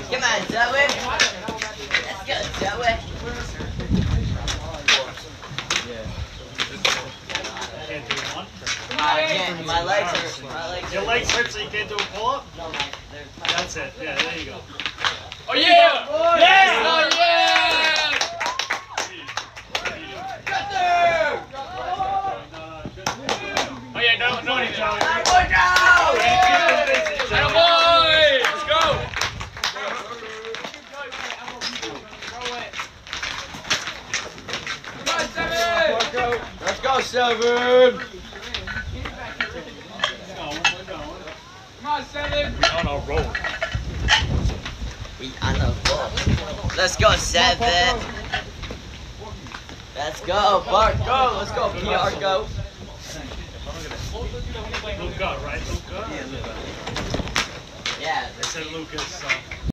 Come on, Zoe. Let's go, Zoe. Can't do one. I can't. My legs hurt. Your legs hurt, so you can't do a pull-up? No, That's it. Yeah, there you go. Oh yeah! Yeah! Oh yeah! Oh yeah, no, no, no. Boy! Let's go! Let's go, Seven. Come on, Seven! On a roll. We on the roll. Let's go, Seven. Let's go, Bart, go. Let's go, PR, go. Luca, right? Luca? Yeah. They said Lucas, so.